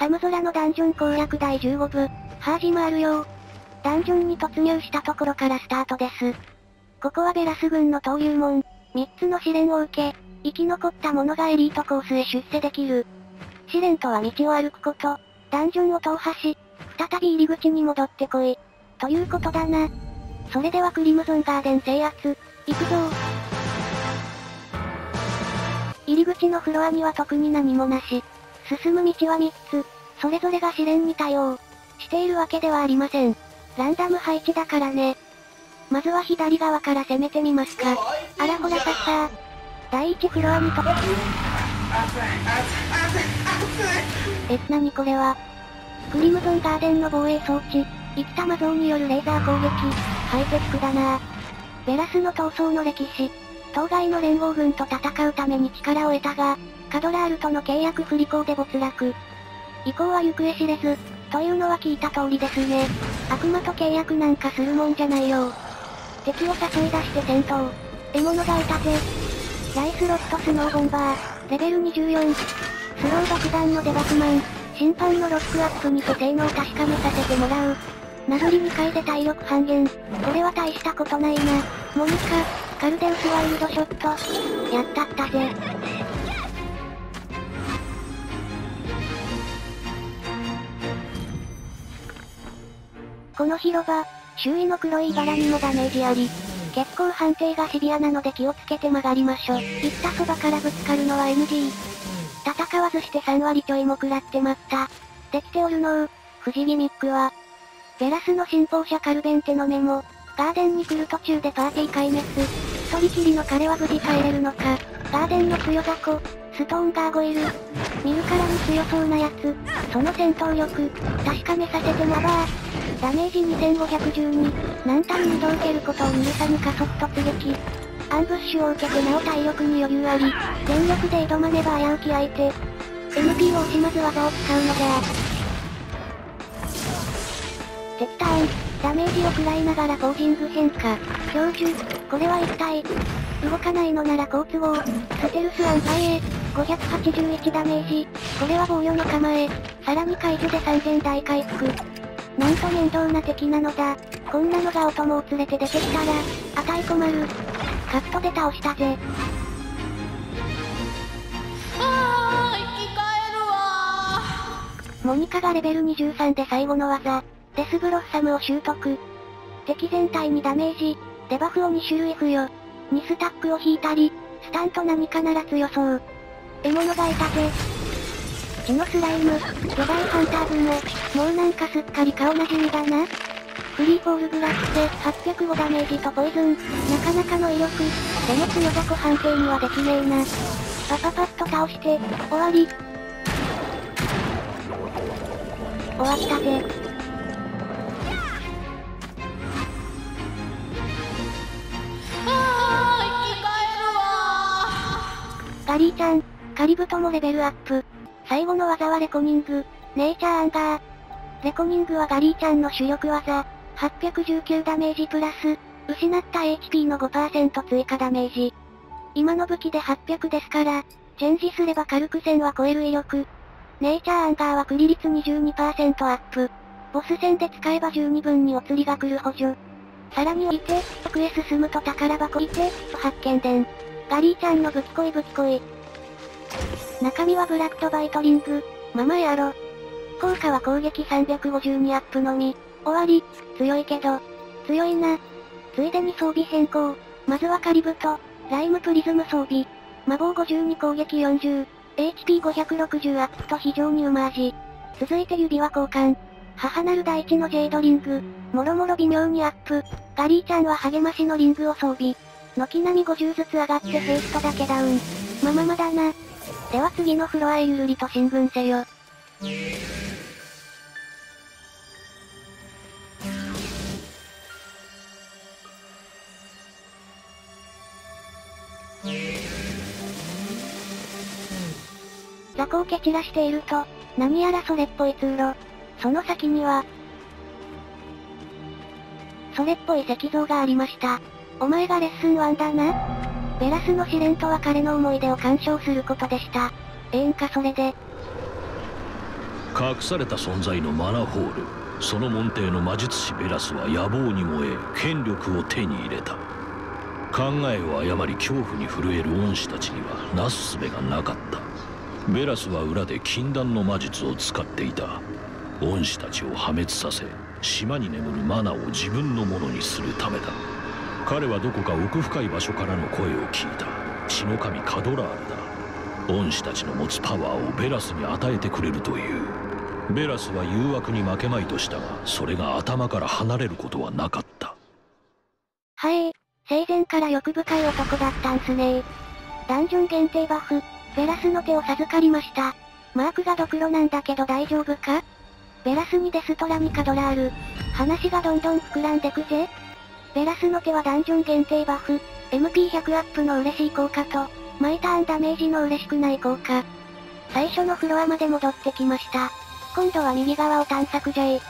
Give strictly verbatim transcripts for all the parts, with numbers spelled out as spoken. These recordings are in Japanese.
寒空のダンジョン攻略だいじゅうごぶ、ハージマールよ。ダンジョンに突入したところからスタートです。ここはベラス軍の登竜門、みっつの試練を受け、生き残った者がエリートコースへ出世できる。試練とは道を歩くこと、ダンジョンを踏破し、再び入り口に戻ってこい。ということだな。それではクリムゾンガーデン制圧、行くぞ。入り口のフロアには特に何もなし。進む道はみっつ、それぞれが試練に対応しているわけではありません。ランダム配置だからね。まずは左側から攻めてみますか。あらほらさっさー。だいいちフロアにと。え、なにこれは。クリムゾンガーデンの防衛装置、生きた魔像によるレーザー攻撃、ハイテックだなぁ。ベラスの闘争の歴史、当該の連合軍と戦うために力を得たが、カドラールとの契約不履行で没落。以降は行方知れず、というのは聞いた通りですね。悪魔と契約なんかするもんじゃないよ。敵を誘い出して戦闘。獲物がいたぜ。ライスロットスノーボンバー、レベルにじゅうよん。スロー爆弾のデバフマン、審判のロックアップにて性能を確かめさせてもらう。なぞりにかいで体力半減。これは大したことないな。モニカ、カルデウスワイルドショット。やったったぜ。この広場、周囲の黒い茨にもダメージあり、結構判定がシビアなので気をつけて曲がりましょ。行ったそばからぶつかるのは エヌジー。戦わずしてさんわりちょいも食らってまった。できておるのう、不死ギミックは。ベラスの信奉者カルベンテのメモ、ガーデンに来る途中でパーティー壊滅。一人きりの彼は無事帰れるのか。ガーデンの強雑魚、ストーンガーゴイル。見るからに強そうなやつ。その戦闘力、確かめさせてもらばー。ダメージにせんごひゃくじゅうに。何単にど受けることを許さぬ加速突撃。アンブッシュを受けてなお体力に余裕あり、全力で挑まねば危うき相手。エヌピー を惜しまず技を使うのじゃ。敵ターン、ダメージを食らいながらポージング変化。教授、これは一体。動かないのなら好都合。ステルスアンパイへ、ごひゃくはちじゅういちダメージ。これは防御の構え。さらに解除でさんぜん大回復。なんと面倒な敵なのだ。こんなのがお供を連れて出てきたら、あたい困る。カットで倒したぜ。 あー、生き返るわー。モニカがレベルにじゅうさんで最後の技、デスブロッサムを習得。敵全体にダメージ、デバフをに種類付与。にスタックを引いたり、スタンと何かなら強そう。獲物がいたぜ。血のスライム、巨大ハンターグモ、もうなんかすっかり顔なじみだな。フリーフォールブラックではっぴゃくごダメージとポイズン、なかなかの威力。でも強雑魚判定にはできねえな。パパパッと倒して、終わり。終わったぜ。 あー、生き返るわガリーちゃん、カリブトもレベルアップ。最後の技はレコニング、ネイチャーアンガー。レコニングはガリーちゃんの主力技、はっぴゃくじゅうきゅうダメージプラス、失った エイチピー の ごパーセント 追加ダメージ。今の武器ではっぴゃくですから、チェンジすれば軽くせんは超える威力。ネイチャーアンガーはクリ率 にじゅうにパーセント アップ。ボス戦で使えば十二分にお釣りが来る補助。さらに置いて、奥へ進むと宝箱いて、発見伝。ガリーちゃんの武器こい武器こい。中身はブラッドバイトリング、ママやろ。効果は攻撃さんびゃくごじゅうにアップのみ。終わり。強いけど。強いな。ついでに装備変更。まずはカリブト、ライムプリズム装備。魔法ごじゅうに攻撃よんじゅう、エイチピーごひゃくろくじゅうアップと非常にうま味。続いて指輪交換。母なる大地のジェイドリング。もろもろ微妙にアップ。ガリーちゃんは励ましのリングを装備。軒並みごじゅうずつ上がってフェイストだけダウン。まままだな。では次のフロアへゆるりと進軍せよ。雑魚を蹴散らしていると、何やらそれっぽい通路。その先には、それっぽい石像がありました。お前がレッスンワンだな。ベラスの試練とは彼の思い出を鑑賞することでした。ええんかそれで。 隠された存在のマナホール、その門弟の魔術師ベラスは野望に燃え権力を手に入れた。考えを誤り恐怖に震える恩師たちにはなすすべがなかった。ベラスは裏で禁断の魔術を使っていた。恩師たちを破滅させ、島に眠るマナを自分のものにするためだ。彼はどこか奥深い場所からの声を聞いた。血の神カドラールだ。恩師たちの持つパワーをベラスに与えてくれるという。ベラスは誘惑に負けまいとしたが、それが頭から離れることはなかった。 はえー、生前から欲深い男だったんすねー。ダンジョン限定バフ、ベラスの手を授かりました。マークがドクロなんだけど大丈夫か？ベラスにデストラにカドラール。話がどんどん膨らんでくぜ。ベラスの手はダンジョン限定バフ、エムピーひゃく アップの嬉しい効果と、毎ターンダメージの嬉しくない効果。最初のフロアまで戻ってきました。今度は右側を探索じゃい。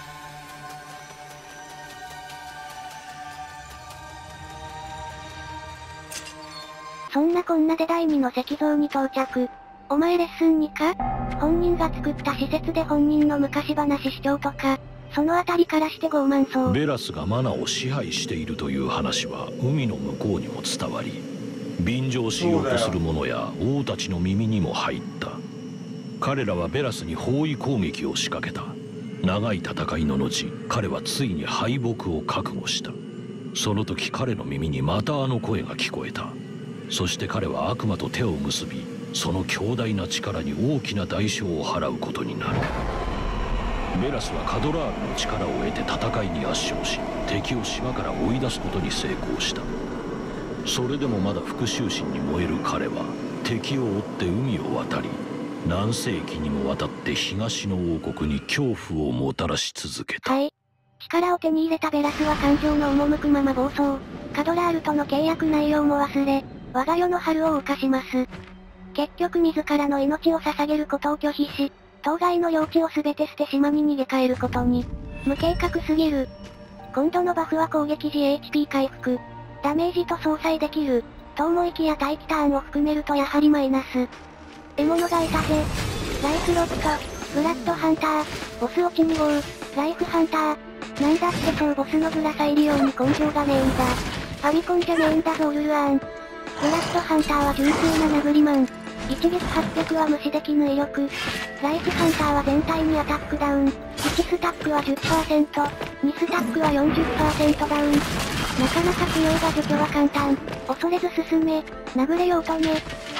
そんなこんなでだいにの石像に到着。お前レッスンにか？本人が作った施設で本人の昔話主張とか、そのあたりからして傲慢そう。 ベラスがマナを支配しているという話は海の向こうにも伝わり、便乗しようとする者や王たちの耳にも入った。彼らはベラスに包囲攻撃を仕掛けた。長い戦いの後、彼はついに敗北を覚悟した。その時彼の耳にまたあの声が聞こえた。そして彼は悪魔と手を結び、その強大な力に大きな代償を払うことになる。ベラスはカドラールの力を得て戦いに圧勝し、敵を島から追い出すことに成功した。それでもまだ復讐心に燃える彼は、敵を追って海を渡り、何世紀にもわたって東の王国に恐怖をもたらし続けた。 はい。力を手に入れたベラスは感情の赴くまま暴走。カドラールとの契約内容も忘れ、我が世の春を謳歌します。結局自らの命を捧げることを拒否し、当該の領地を全て捨て島に逃げ帰ることに。無計画すぎる。今度のバフは攻撃時 エイチピー 回復。ダメージと相殺できる。と思いきや待機ターンを含めるとやはりマイナス。獲物がいたぜ。ライスロット、ブラッドハンター、ボス落ちに号、ライフハンター。なんだってそうボスのグラサ入り用に根性がメインだ。ファミコンじゃメインだぞルルアーン。ブラッドハンターは純粋な殴りマン。一撃はっぴゃくは無視できぬ威力。ライフハンターは全体にアタックダウン。いちスタックは じゅっパーセント、にスタックは よんじゅっパーセント ダウン。なかなか強いが除去は簡単。恐れず進め、殴れよ乙女。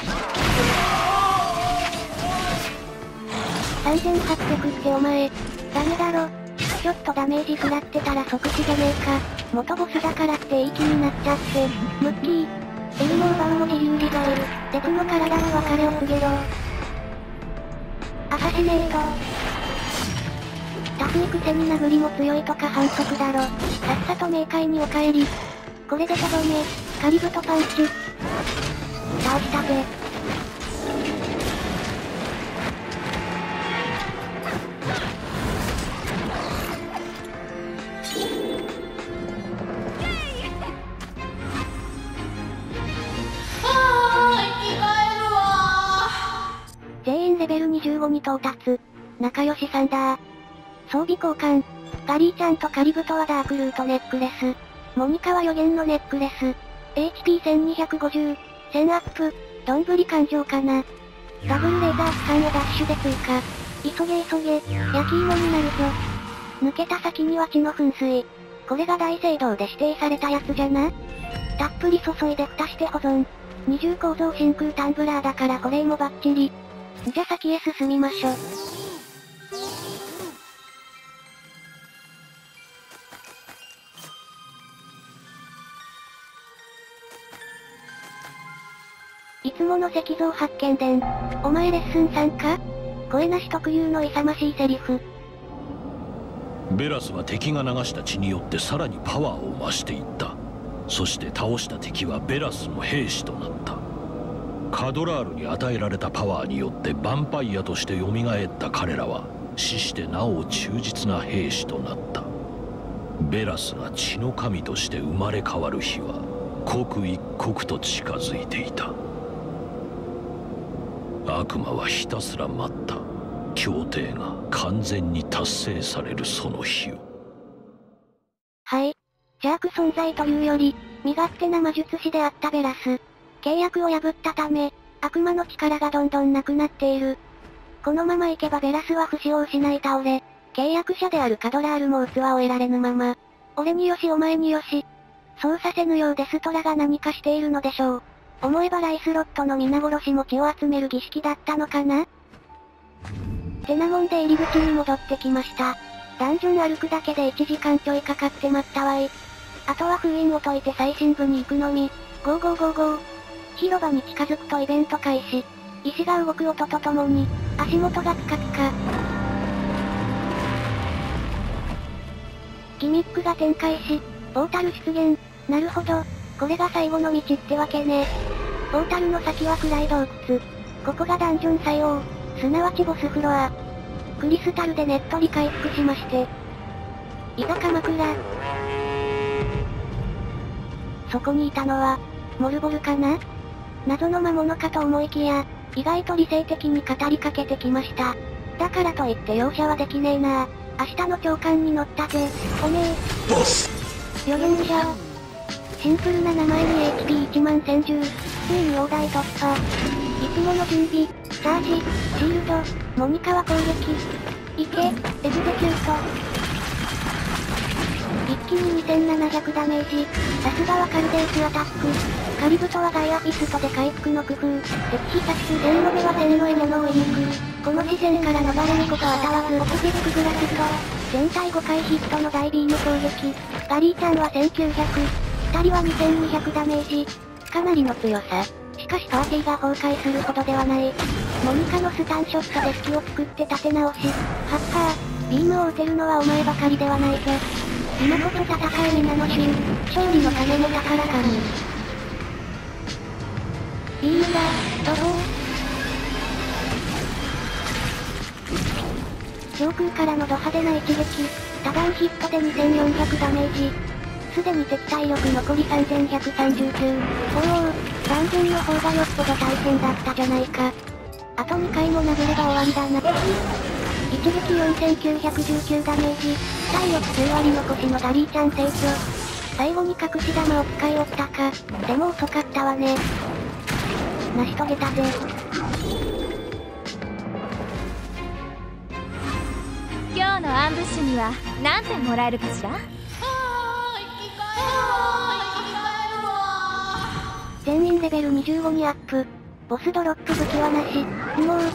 さんぜんはっぴゃくってお前、ダメだろ。ちょっとダメージ食らってたら即死じゃねえか。元ボスだからっていい気になっちゃって。ムッキー。エルモーバーも自由リザイル。デプの体の別れを告げろ。アサシネート。タフいくせに殴りも強いとか反則だろ。さっさと冥界にお帰り。これでとどめ、カリブトパンチ。倒したぜ。全員レベルにじゅうごに到達。仲良しさんだー。装備交換。ガリーちゃんとカリブトはダークルートネックレス。モニカは予言のネックレス。エイチピーせんにひゃくごじゅう。せんアップ。どんぶり感情かな。ダブルレーザースカンをダッシュで追加。急げ急げ、焼き芋になるぞ。抜けた先には血の噴水。これが大聖堂で指定されたやつじゃな。たっぷり注いで蓋して保存。二重構造真空タンブラーだから保冷もバッチリ。じゃ先へ進みましょ。いつもの石像発見伝。お前レッスンさんか？声なし特有の勇ましいセリフ。 ベラスは敵が流した血によってさらにパワーを増していった。そして倒した敵はベラスの兵士となった。カドラールに与えられたパワーによってヴァンパイアとして蘇った彼らは死してなお忠実な兵士となった。ベラスが血の神として生まれ変わる日は刻一刻と近づいていた。悪魔はひたすら待った。 協定が完全に達成されるその日を。 はい。邪悪存在というより、身勝手な魔術師であったベラス。契約を破ったため、悪魔の力がどんどんなくなっている。このままいけばベラスは不死を失い倒れ、契約者であるカドラールも器を得られぬまま、俺によしお前によし。そうさせぬようデストラが何かしているのでしょう。思えばライスロットの皆殺しも血を集める儀式だったのかな。てなもんで入り口に戻ってきました。ダンジョン歩くだけでいちじかんちょいかかってまったわい。あとは封印を解いて最深部に行くのみ。ゴーゴーゴーゴー。広場に近づくとイベント開始。石が動く音とともに、足元がピカピカ。ギミックが展開し、ポータル出現。なるほど、これが最後の道ってわけね。ポータルの先は暗い洞窟。ここがダンジョン最王、すなわちボスフロア。クリスタルでねっとり回復しまして。いざ鎌倉。そこにいたのは、モルボルかな？謎の魔物かと思いきや、意外と理性的に語りかけてきました。だからといって容赦はできねえな。明日の朝刊に乗ったぜ、おめえ。ボス予言者。シンプルな名前に エイチピーいちまんせんじゅう。ついに大台突破。いつもの準備、チャージ、シールド、モニカは攻撃。いけ、エグゼキュート。一気ににせんななひゃくダメージ。さすがはカルデースアタック。カリブトはガイアピストで回復の工夫。敵必殺。線路では線路へ物を追い抜く。この視線から逃れることはたわず。オプジェクグラスと、全体ごかいヒットの大ビーム攻撃。ガリーちゃんはせんきゅうひゃく。二人はにせんにひゃくダメージ。かなりの強さ。しかしパーティーが崩壊するほどではない。モニカのスタンショットで隙を作って立て直し。ハッカー、ビームを撃てるのはお前ばかりではないぜ。今こそ戦え皆の衆。勝利のための宝神。ビームだ、ドロー。上空からのド派手な一撃。多段ヒットでにせんよんひゃくダメージ。すでに敵体力残りさんぜんひゃくさんじゅうきゅう。おうおう、ダンジョンの方がよっぽど大変だったじゃないか。あとにかいも殴れば終わりだな。一撃よんせんきゅうひゃくじゅうきゅうダメージ。体力きゅうわり残しのガリーちゃん成長。最後に隠し玉を使いおったか。でも遅かったわね。成し遂げたぜ。 今日のアンブッシュには何点もらえるかしら？ 全員レベルにじゅうごにアップ。ボスドロップ武器はなし。もう。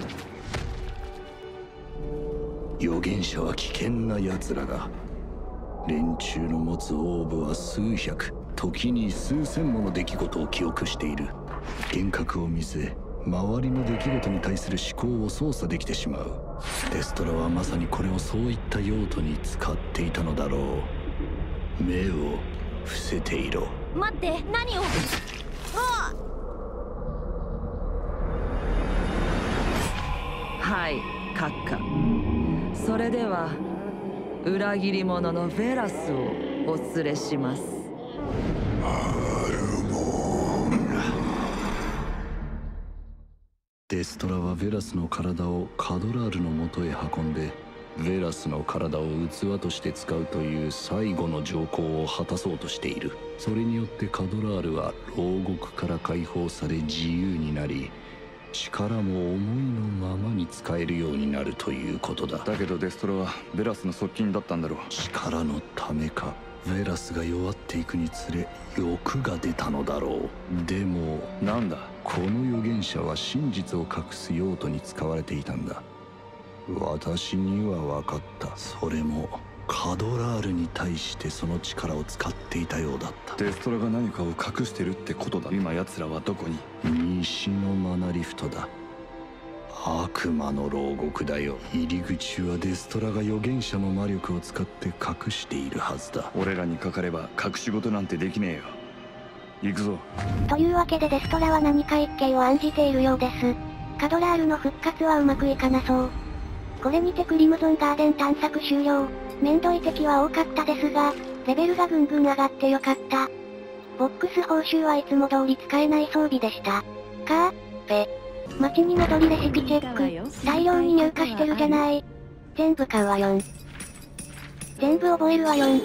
預言者は危険な奴らだ。連中の持つオーブは数百、時に数千もの出来事を記憶している。幻覚を見せ、周りの出来事に対する思考を操作できてしまう。デストラはまさにこれをそういった用途に使っていたのだろう。目を伏せていろ。 待って、何を？ はい、閣下。それでは裏切り者のベラスをお連れします。 デストラはベラスの体をカドラールの元へ運んで、ベラスの体を器として使うという最後の条項を果たそうとしている。それによってカドラールは牢獄から解放され自由になり、力も思いのままに使えるようになるということだ。 だけどデストラはベラスの側近だったんだろう。 力のためか。ベラスが弱っていくにつれ欲が出たのだろう。でもなんだ、 この預言者は真実を隠す用途に使われていたんだ。私には分かった。それもカドラールに対してその力を使っていたようだった。 デストラが何かを隠してるってことだ。今奴らはどこに？ 西のマナリフトだ。悪魔の牢獄だよ。入り口はデストラが預言者の魔力を使って隠しているはずだ。 俺らにかかれば隠し事なんてできねえよ。行くぞ。 というわけでデストラは何か一計を案じているようです。カドラールの復活はうまくいかなそう。これにてクリムゾンガーデン探索終了。めんどい敵は多かったですが、レベルがぐんぐん上がってよかった。ボックス報酬はいつも通り使えない装備でした。かー、べ。 町に戻りレシピチェック。大量に入荷してるじゃない。全部買うわよん。全部覚えるわよん。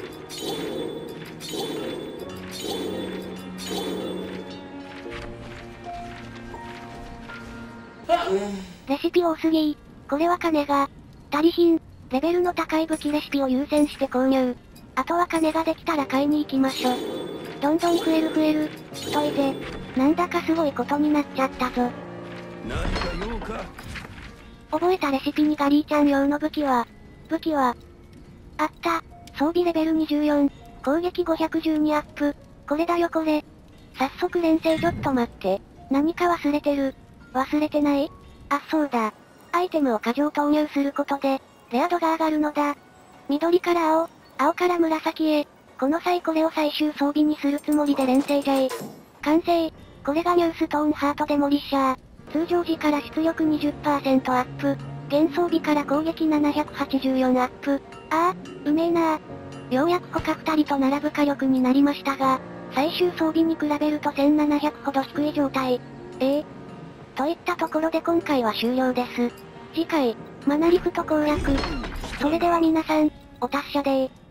レシピ多すぎ。これは金が足りひん。レベルの高い武器レシピを優先して購入。あとは金ができたら買いに行きましょ。どんどん増える増える。太いぜ。なんだかすごいことになっちゃったぞ。 何か用か。 覚えたレシピにガリーちゃん用の武器は、武器は、あった。装備レベルにじゅうよん。攻撃ごひゃくじゅうにアップ。これだよこれ。早速連成ちょっと待って。何か忘れてる。忘れてない？あ、そうだ。アイテムを過剰投入することで、レア度が上がるのだ。緑から青、青から紫へ。この際これを最終装備にするつもりで連成じゃい。完成。これがニューストーンハートデモリッシャー。通常時から出力 にじゅっパーセント アップ。現装備から攻撃ななひゃくはちじゅうよんアップ。ああ、うめえなー。ようやく他ふたりと並ぶ火力になりましたが、最終装備に比べるとせんななひゃくほど低い状態。ええ。といったところで今回は終了です。次回、マナリフト攻略。それでは皆さん、お達者でー。